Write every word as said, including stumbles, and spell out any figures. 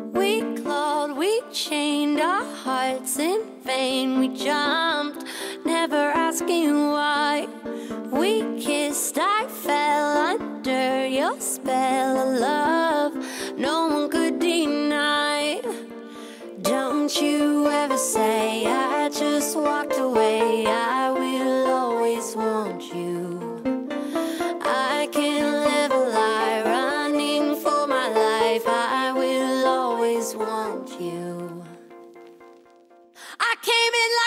We clawed, we chained our hearts in vain. We jumped, never asking why. We kissed, I fell under your spell of love no one could deny. Don't you ever say I just walked away. I will always want you. I can't live a lie, running for my life. I will always want you. I came in like